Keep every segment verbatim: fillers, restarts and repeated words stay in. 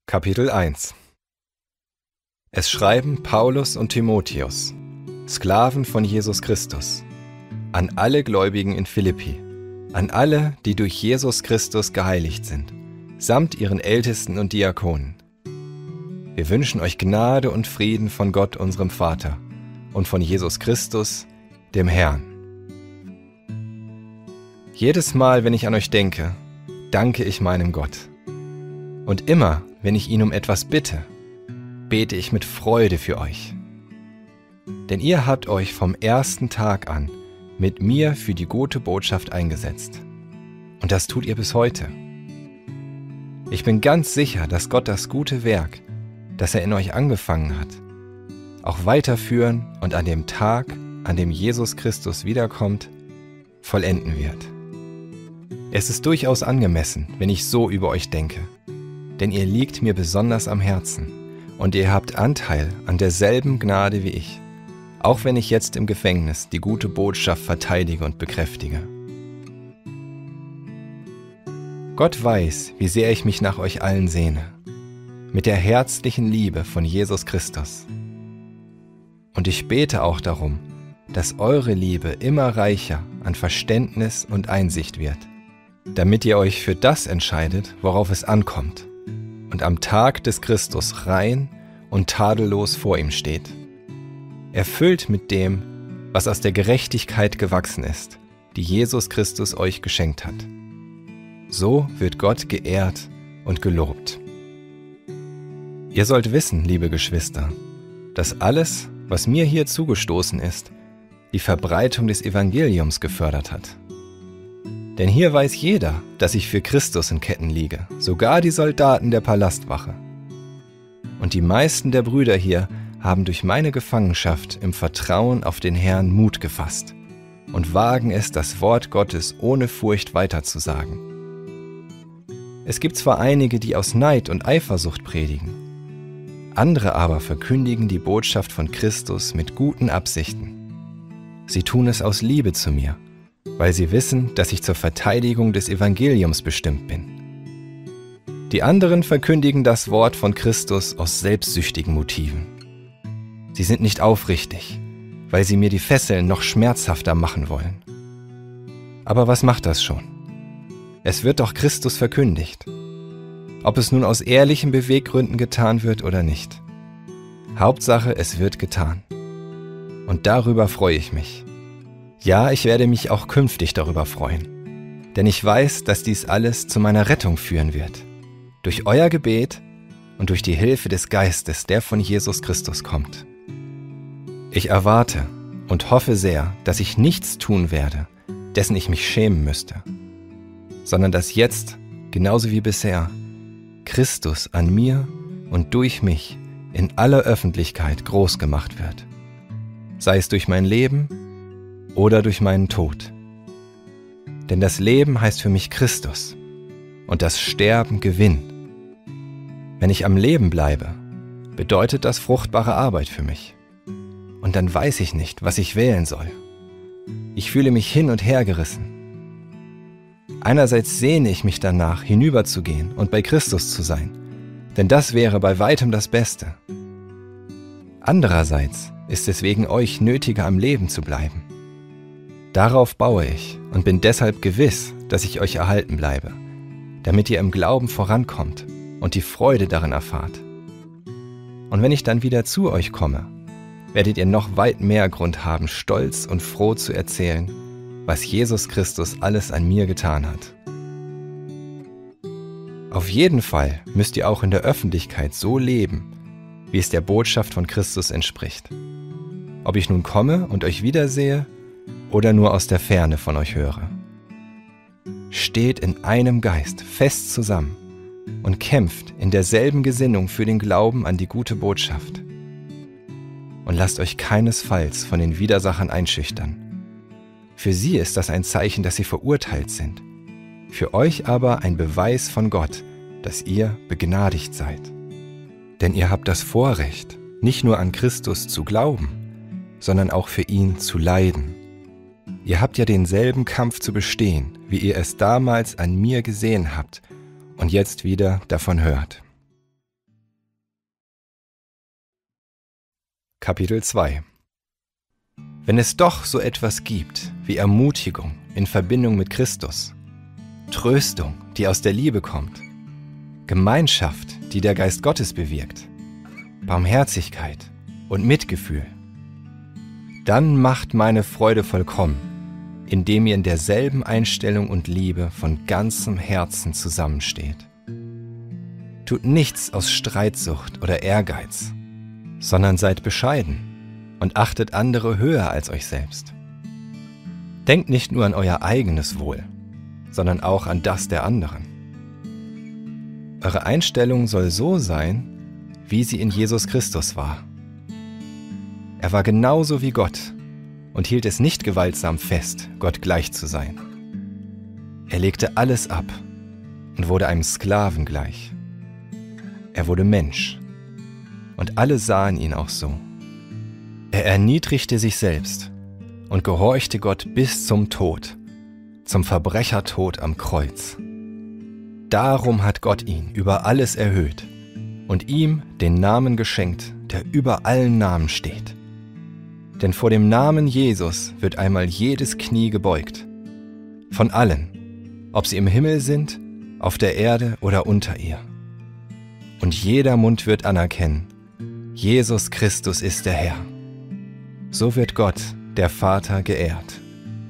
Kapitel eins. Es schreiben Paulus und Timotheus, Sklaven von Jesus Christus, an alle Gläubigen in Philippi, an alle, die durch Jesus Christus geheiligt sind, samt ihren Ältesten und Diakonen. Wir wünschen euch Gnade und Frieden von Gott, unserem Vater, und von Jesus Christus, dem Herrn. Jedes Mal, wenn ich an euch denke, danke ich meinem Gott. Und immer, wenn ich ihn um etwas bitte, bete ich mit Freude für euch. Denn ihr habt euch vom ersten Tag an mit mir für die gute Botschaft eingesetzt. Und das tut ihr bis heute. Ich bin ganz sicher, dass Gott das gute Werk, das er in euch angefangen hat, auch weiterführen und an dem Tag, an dem Jesus Christus wiederkommt, vollenden wird. Es ist durchaus angemessen, wenn ich so über euch denke, denn ihr liegt mir besonders am Herzen und ihr habt Anteil an derselben Gnade wie ich, auch wenn ich jetzt im Gefängnis die gute Botschaft verteidige und bekräftige. Gott weiß, wie sehr ich mich nach euch allen sehne, mit der herzlichen Liebe von Jesus Christus. Und ich bete auch darum, dass eure Liebe immer reicher an Verständnis und Einsicht wird, damit ihr euch für das entscheidet, worauf es ankommt, und am Tag des Christus rein und tadellos vor ihm steht, erfüllt mit dem, was aus der Gerechtigkeit gewachsen ist, die Jesus Christus euch geschenkt hat. So wird Gott geehrt und gelobt. Ihr sollt wissen, liebe Geschwister, dass alles, was mir hier zugestoßen ist, die Verbreitung des Evangeliums gefördert hat. Denn hier weiß jeder, dass ich für Christus in Ketten liege, sogar die Soldaten der Palastwache. Und die meisten der Brüder hier haben durch meine Gefangenschaft im Vertrauen auf den Herrn Mut gefasst und wagen es, das Wort Gottes ohne Furcht weiterzusagen. Es gibt zwar einige, die aus Neid und Eifersucht predigen, andere aber verkündigen die Botschaft von Christus mit guten Absichten. Sie tun es aus Liebe zu mir, weil sie wissen, dass ich zur Verteidigung des Evangeliums bestimmt bin. Die anderen verkündigen das Wort von Christus aus selbstsüchtigen Motiven. Sie sind nicht aufrichtig, weil sie mir die Fesseln noch schmerzhafter machen wollen. Aber was macht das schon? Es wird doch Christus verkündigt. Ob es nun aus ehrlichen Beweggründen getan wird oder nicht. Hauptsache, es wird getan. Und darüber freue ich mich. Ja, ich werde mich auch künftig darüber freuen, denn ich weiß, dass dies alles zu meiner Rettung führen wird, durch euer Gebet und durch die Hilfe des Geistes, der von Jesus Christus kommt. Ich erwarte und hoffe sehr, dass ich nichts tun werde, dessen ich mich schämen müsste, sondern dass jetzt, genauso wie bisher, Christus an mir und durch mich in aller Öffentlichkeit groß gemacht wird, sei es durch mein Leben oder durch meinen Tod. Denn das Leben heißt für mich Christus und das Sterben Gewinn. Wenn ich am Leben bleibe, bedeutet das fruchtbare Arbeit für mich. Und dann weiß ich nicht, was ich wählen soll. Ich fühle mich hin und her gerissen. Einerseits sehne ich mich danach, hinüberzugehen und bei Christus zu sein, denn das wäre bei weitem das Beste. Andererseits ist es wegen euch nötiger, am Leben zu bleiben. Darauf baue ich und bin deshalb gewiss, dass ich euch erhalten bleibe, damit ihr im Glauben vorankommt und die Freude darin erfahrt. Und wenn ich dann wieder zu euch komme, werdet ihr noch weit mehr Grund haben, stolz und froh zu erzählen, was Jesus Christus alles an mir getan hat. Auf jeden Fall müsst ihr auch in der Öffentlichkeit so leben, wie es der Botschaft von Christus entspricht. Ob ich nun komme und euch wiedersehe oder nur aus der Ferne von euch höre. Steht in einem Geist fest zusammen und kämpft in derselben Gesinnung für den Glauben an die gute Botschaft. Und lasst euch keinesfalls von den Widersachern einschüchtern. Für sie ist das ein Zeichen, dass sie verurteilt sind, für euch aber ein Beweis von Gott, dass ihr begnadigt seid. Denn ihr habt das Vorrecht, nicht nur an Christus zu glauben, sondern auch für ihn zu leiden. Ihr habt ja denselben Kampf zu bestehen, wie ihr es damals an mir gesehen habt und jetzt wieder davon hört. Kapitel zwei. Wenn es doch so etwas gibt wie Ermutigung in Verbindung mit Christus, Tröstung, die aus der Liebe kommt, Gemeinschaft, die der Geist Gottes bewirkt, Barmherzigkeit und Mitgefühl, dann macht meine Freude vollkommen, indem ihr in derselben Einstellung und Liebe von ganzem Herzen zusammensteht. Tut nichts aus Streitsucht oder Ehrgeiz, sondern seid bescheiden und achtet andere höher als euch selbst. Denkt nicht nur an euer eigenes Wohl, sondern auch an das der anderen. Eure Einstellung soll so sein, wie sie in Jesus Christus war. Er war genauso wie Gott und hielt es nicht gewaltsam fest, Gott gleich zu sein. Er legte alles ab und wurde einem Sklaven gleich. Er wurde Mensch und alle sahen ihn auch so. Er erniedrigte sich selbst und gehorchte Gott bis zum Tod, zum Verbrechertod am Kreuz. Darum hat Gott ihn über alles erhöht und ihm den Namen geschenkt, der über allen Namen steht. Denn vor dem Namen Jesus wird einmal jedes Knie gebeugt, von allen, ob sie im Himmel sind, auf der Erde oder unter ihr. Und jeder Mund wird anerkennen, Jesus Christus ist der Herr. So wird Gott, der Vater, geehrt.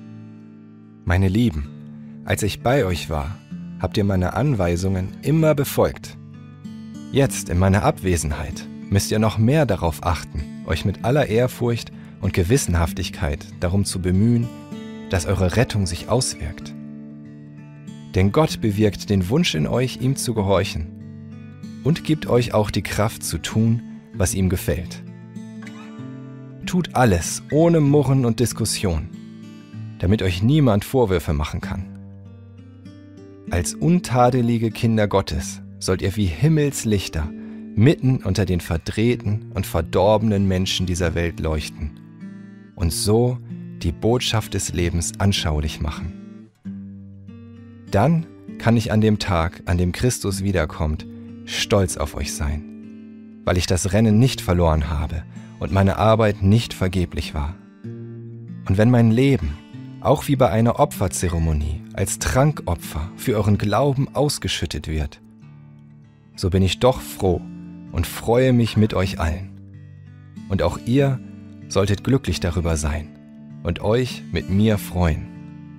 Meine Lieben, als ich bei euch war, habt ihr meine Anweisungen immer befolgt. Jetzt, in meiner Abwesenheit, müsst ihr noch mehr darauf achten, euch mit aller Ehrfurcht und Gewissenhaftigkeit darum zu bemühen, dass eure Rettung sich auswirkt. Denn Gott bewirkt den Wunsch in euch, ihm zu gehorchen und gibt euch auch die Kraft zu tun, was ihm gefällt. Tut alles ohne Murren und Diskussion, damit euch niemand Vorwürfe machen kann. Als untadelige Kinder Gottes sollt ihr wie Himmelslichter mitten unter den verdrehten und verdorbenen Menschen dieser Welt leuchten und so die Botschaft des Lebens anschaulich machen. Dann kann ich an dem Tag, an dem Christus wiederkommt, stolz auf euch sein, weil ich das Rennen nicht verloren habe und meine Arbeit nicht vergeblich war. Und wenn mein Leben, auch wie bei einer Opferzeremonie, als Trankopfer für euren Glauben ausgeschüttet wird, so bin ich doch froh und freue mich mit euch allen. Und auch ihr solltet glücklich darüber sein und euch mit mir freuen.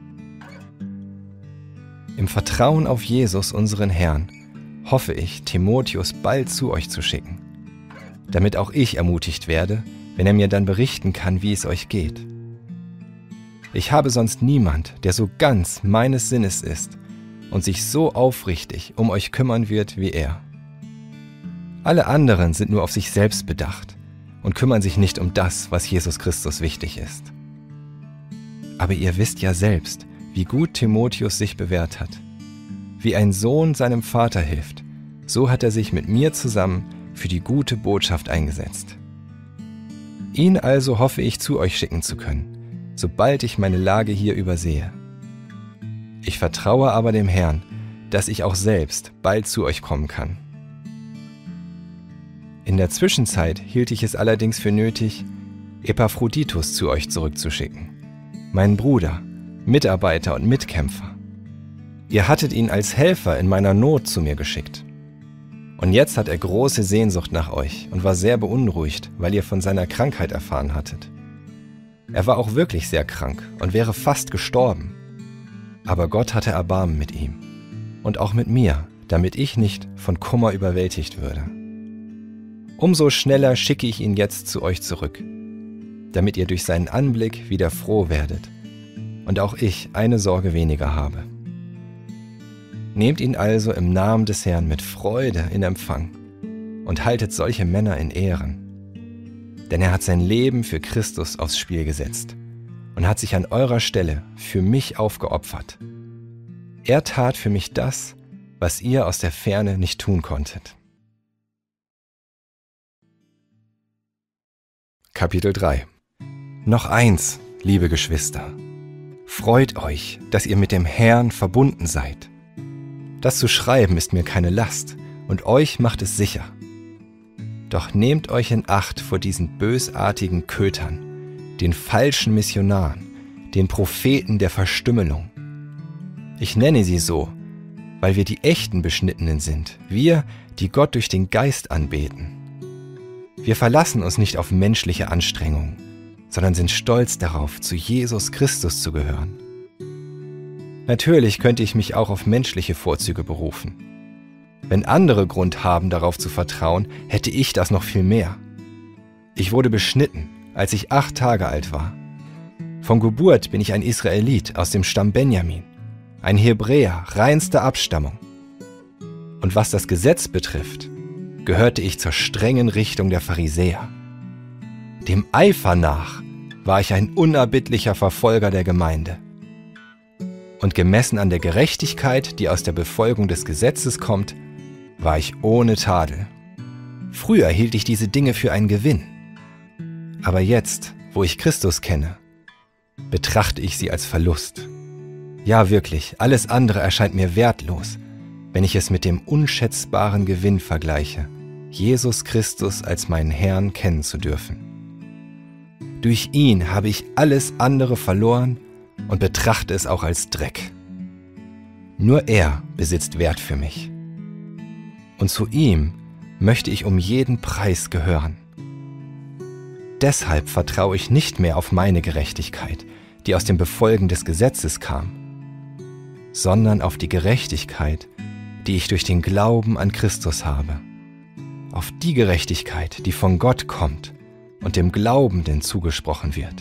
Im Vertrauen auf Jesus, unseren Herrn, hoffe ich, Timotheus bald zu euch zu schicken, damit auch ich ermutigt werde, wenn er mir dann berichten kann, wie es euch geht. Ich habe sonst niemand, der so ganz meines Sinnes ist und sich so aufrichtig um euch kümmern wird wie er. Alle anderen sind nur auf sich selbst bedacht und kümmern sich nicht um das, was Jesus Christus wichtig ist. Aber ihr wisst ja selbst, wie gut Timotheus sich bewährt hat. Wie ein Sohn seinem Vater hilft, so hat er sich mit mir zusammen für die gute Botschaft eingesetzt. Ihn also hoffe ich zu euch schicken zu können, sobald ich meine Lage hier übersehe. Ich vertraue aber dem Herrn, dass ich auch selbst bald zu euch kommen kann. In der Zwischenzeit hielt ich es allerdings für nötig, Epaphroditus zu euch zurückzuschicken, meinen Bruder, Mitarbeiter und Mitkämpfer. Ihr hattet ihn als Helfer in meiner Not zu mir geschickt. Und jetzt hat er große Sehnsucht nach euch und war sehr beunruhigt, weil ihr von seiner Krankheit erfahren hattet. Er war auch wirklich sehr krank und wäre fast gestorben. Aber Gott hatte Erbarmen mit ihm und auch mit mir, damit ich nicht von Kummer überwältigt würde. Umso schneller schicke ich ihn jetzt zu euch zurück, damit ihr durch seinen Anblick wieder froh werdet und auch ich eine Sorge weniger habe. Nehmt ihn also im Namen des Herrn mit Freude in Empfang und haltet solche Männer in Ehren. Denn er hat sein Leben für Christus aufs Spiel gesetzt und hat sich an eurer Stelle für mich aufgeopfert. Er tat für mich das, was ihr aus der Ferne nicht tun konntet. Kapitel drei. Noch eins, liebe Geschwister. Freut euch, dass ihr mit dem Herrn verbunden seid. Das zu schreiben ist mir keine Last und euch macht es sicher. Doch nehmt euch in Acht vor diesen bösartigen Kötern, den falschen Missionaren, den Propheten der Verstümmelung. Ich nenne sie so, weil wir die echten Beschnittenen sind, wir, die Gott durch den Geist anbeten. Wir verlassen uns nicht auf menschliche Anstrengungen, sondern sind stolz darauf, zu Jesus Christus zu gehören. Natürlich könnte ich mich auch auf menschliche Vorzüge berufen. Wenn andere Grund haben, darauf zu vertrauen, hätte ich das noch viel mehr. Ich wurde beschnitten, als ich acht Tage alt war. Von Geburt bin ich ein Israelit aus dem Stamm Benjamin, ein Hebräer reinster Abstammung. Und was das Gesetz betrifft, gehörte ich zur strengen Richtung der Pharisäer. Dem Eifer nach war ich ein unerbittlicher Verfolger der Gemeinde. Und gemessen an der Gerechtigkeit, die aus der Befolgung des Gesetzes kommt, war ich ohne Tadel. Früher hielt ich diese Dinge für einen Gewinn. Aber jetzt, wo ich Christus kenne, betrachte ich sie als Verlust. Ja, wirklich, alles andere erscheint mir wertlos, wenn ich es mit dem unschätzbaren Gewinn vergleiche, Jesus Christus als meinen Herrn kennen zu dürfen. Durch ihn habe ich alles andere verloren und betrachte es auch als Dreck. Nur er besitzt Wert für mich. Und zu ihm möchte ich um jeden Preis gehören. Deshalb vertraue ich nicht mehr auf meine Gerechtigkeit, die aus dem Befolgen des Gesetzes kam, sondern auf die Gerechtigkeit, die ich durch den Glauben an Christus habe. Auf die Gerechtigkeit, die von Gott kommt und dem Glaubenden zugesprochen wird.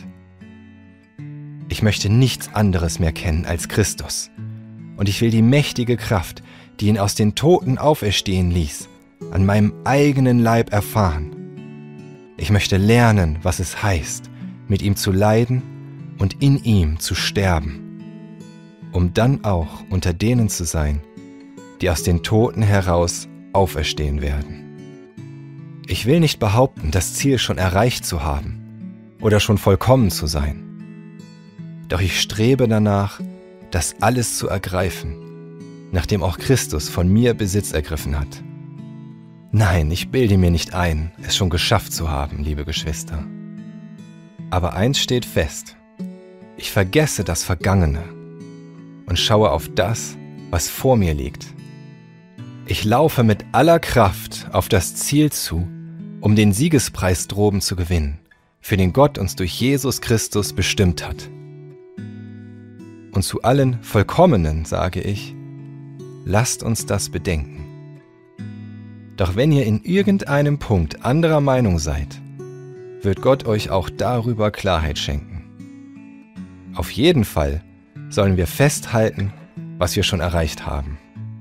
Ich möchte nichts anderes mehr kennen als Christus, und ich will die mächtige Kraft, die ihn aus den Toten auferstehen ließ, an meinem eigenen Leib erfahren. Ich möchte lernen, was es heißt, mit ihm zu leiden und in ihm zu sterben, um dann auch unter denen zu sein, die aus den Toten heraus auferstehen werden. Ich will nicht behaupten, das Ziel schon erreicht zu haben oder schon vollkommen zu sein. Doch ich strebe danach, das alles zu ergreifen, nachdem auch Christus von mir Besitz ergriffen hat. Nein, ich bilde mir nicht ein, es schon geschafft zu haben, liebe Geschwister. Aber eins steht fest: Ich vergesse das Vergangene und schaue auf das, was vor mir liegt. Ich laufe mit aller Kraft auf das Ziel zu, um den Siegespreis droben zu gewinnen, für den Gott uns durch Jesus Christus bestimmt hat. Und zu allen Vollkommenen sage ich: Lasst uns das bedenken. Doch wenn ihr in irgendeinem Punkt anderer Meinung seid, wird Gott euch auch darüber Klarheit schenken. Auf jeden Fall sollen wir festhalten, was wir schon erreicht haben.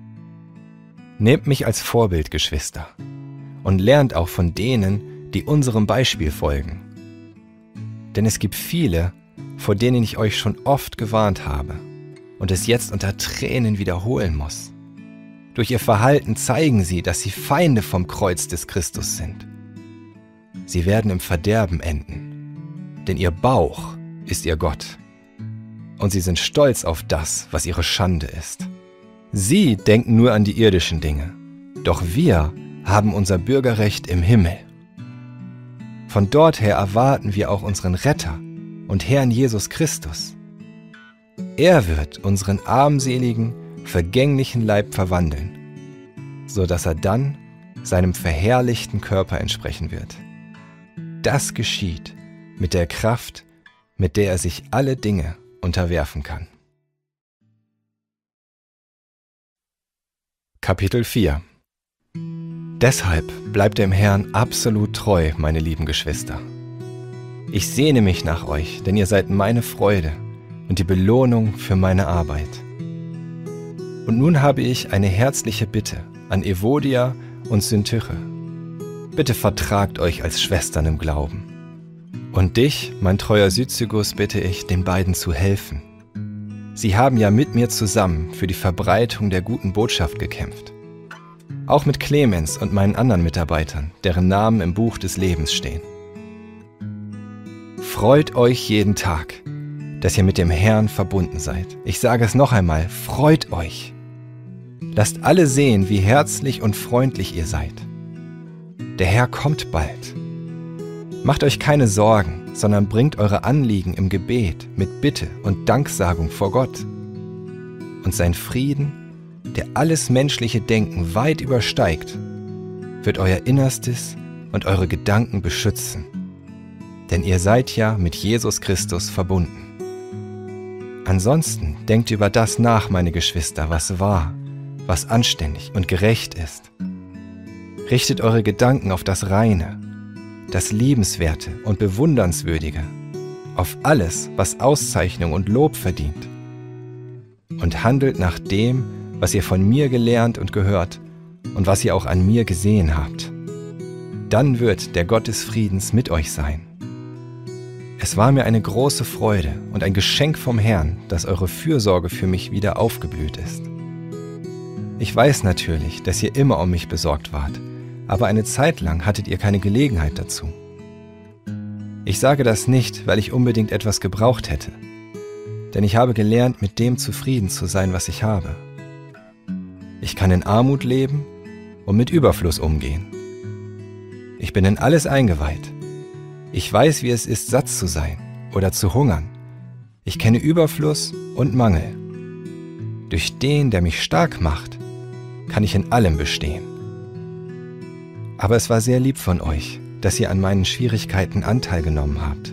Nehmt mich als Vorbild, Geschwister, und lernt auch von denen, die unserem Beispiel folgen. Denn es gibt viele, vor denen ich euch schon oft gewarnt habe und es jetzt unter Tränen wiederholen muss. Durch ihr Verhalten zeigen sie, dass sie Feinde vom Kreuz des Christus sind. Sie werden im Verderben enden, denn ihr Bauch ist ihr Gott. Und sie sind stolz auf das, was ihre Schande ist. Sie denken nur an die irdischen Dinge, doch wir haben unser Bürgerrecht im Himmel. Von dort her erwarten wir auch unseren Retter und Herrn Jesus Christus. Er wird unseren armseligen, vergänglichen Leib verwandeln, so dass er dann seinem verherrlichten Körper entsprechen wird. Das geschieht mit der Kraft, mit der er sich alle Dinge unterwerfen kann. Kapitel vier. Deshalb bleibt dem Herrn absolut treu, meine lieben Geschwister. Ich sehne mich nach euch, denn ihr seid meine Freude und die Belohnung für meine Arbeit. Und nun habe ich eine herzliche Bitte an Evodia und Syntyche. Bitte vertragt euch als Schwestern im Glauben. Und dich, mein treuer Syzygus, bitte ich, den beiden zu helfen. Sie haben ja mit mir zusammen für die Verbreitung der guten Botschaft gekämpft. Auch mit Clemens und meinen anderen Mitarbeitern, deren Namen im Buch des Lebens stehen. Freut euch jeden Tag, dass ihr mit dem Herrn verbunden seid. Ich sage es noch einmal, freut euch. Lasst alle sehen, wie herzlich und freundlich ihr seid. Der Herr kommt bald. Macht euch keine Sorgen, sondern bringt eure Anliegen im Gebet mit Bitte und Danksagung vor Gott. Und sein Frieden, der alles menschliche Denken weit übersteigt, wird euer Innerstes und eure Gedanken beschützen. Denn ihr seid ja mit Jesus Christus verbunden. Ansonsten denkt über das nach, meine Geschwister, was wahr, was anständig und gerecht ist. Richtet eure Gedanken auf das Reine, das Liebenswerte und Bewundernswürdige, auf alles, was Auszeichnung und Lob verdient. Und handelt nach dem, was ihr von mir gelernt und gehört und was ihr auch an mir gesehen habt. Dann wird der Gott des Friedens mit euch sein. Es war mir eine große Freude und ein Geschenk vom Herrn, dass eure Fürsorge für mich wieder aufgeblüht ist. Ich weiß natürlich, dass ihr immer um mich besorgt wart, aber eine Zeit lang hattet ihr keine Gelegenheit dazu. Ich sage das nicht, weil ich unbedingt etwas gebraucht hätte, denn ich habe gelernt, mit dem zufrieden zu sein, was ich habe. Ich kann in Armut leben und mit Überfluss umgehen. Ich bin in alles eingeweiht. Ich weiß, wie es ist, satt zu sein oder zu hungern. Ich kenne Überfluss und Mangel. Durch den, der mich stark macht, kann ich in allem bestehen. Aber es war sehr lieb von euch, dass ihr an meinen Schwierigkeiten Anteil genommen habt.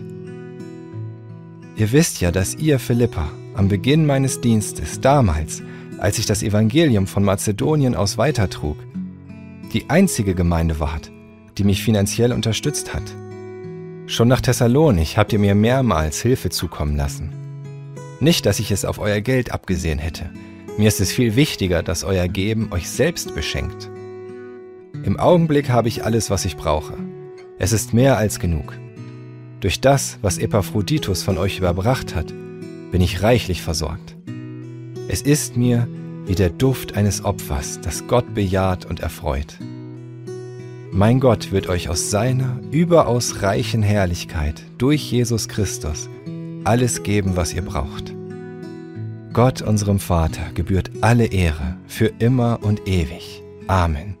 Ihr wisst ja, dass ihr, Philippa, am Beginn meines Dienstes, damals, als ich das Evangelium von Mazedonien aus weitertrug, die einzige Gemeinde wart, die mich finanziell unterstützt hat. Schon nach Thessalonich habt ihr mir mehrmals Hilfe zukommen lassen. Nicht, dass ich es auf euer Geld abgesehen hätte. Mir ist es viel wichtiger, dass euer Geben euch selbst beschenkt. Im Augenblick habe ich alles, was ich brauche. Es ist mehr als genug. Durch das, was Epaphroditus von euch überbracht hat, bin ich reichlich versorgt. Es ist mir wie der Duft eines Opfers, das Gott bejaht und erfreut. Mein Gott wird euch aus seiner überaus reichen Herrlichkeit durch Jesus Christus alles geben, was ihr braucht. Gott, unserem Vater, gebührt alle Ehre für immer und ewig. Amen.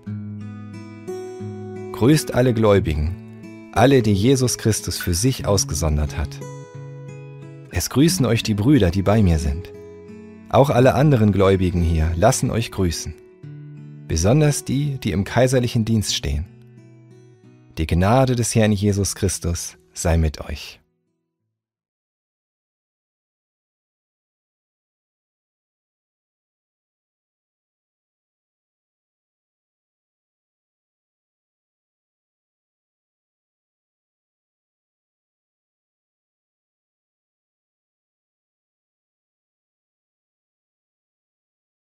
Grüßt alle Gläubigen, alle, die Jesus Christus für sich ausgesondert hat. Es grüßen euch die Brüder, die bei mir sind. Auch alle anderen Gläubigen hier lassen euch grüßen. Besonders die, die im kaiserlichen Dienst stehen. Die Gnade des Herrn Jesus Christus sei mit euch.